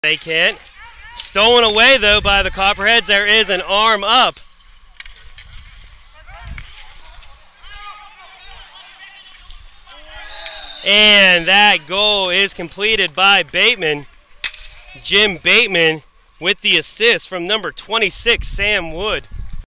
They can't. Stolen away though by the Copperheads. There is an arm up. And that goal is completed by Bateman. Jim Bateman with the assist from number 26, Sam Wood.